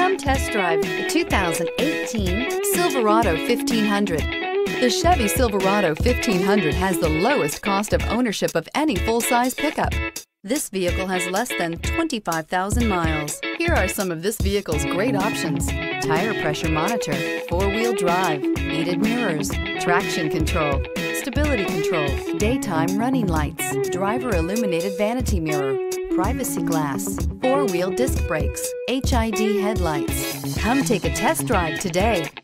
Come test drive the 2018 Silverado 1500. The Chevy Silverado 1500 has the lowest cost of ownership of any full-size pickup. This vehicle has less than 25,000 miles. Here are some of this vehicle's great options: tire pressure monitor, four-wheel drive, heated mirrors, traction control, stability control, daytime running lights, driver illuminated vanity mirror, privacy glass, four-wheel disc brakes, HID headlights. Come take a test drive today.